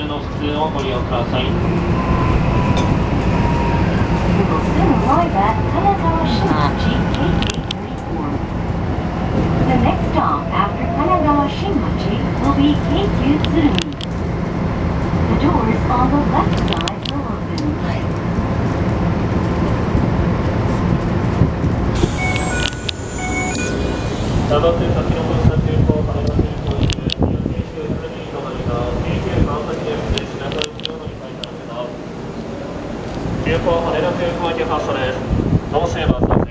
の普通をご利用ください。 We will soon arrive at 神奈川新町駅 The next stop after 神奈川新町 will be 京急鶴見 The doors on the left side will open. まもなく先の本線急行羽田空港行き京急鶴見止まりが京急川崎駅で品川行きを乗り換えてます。急行羽田空港行き発車です。どうすれば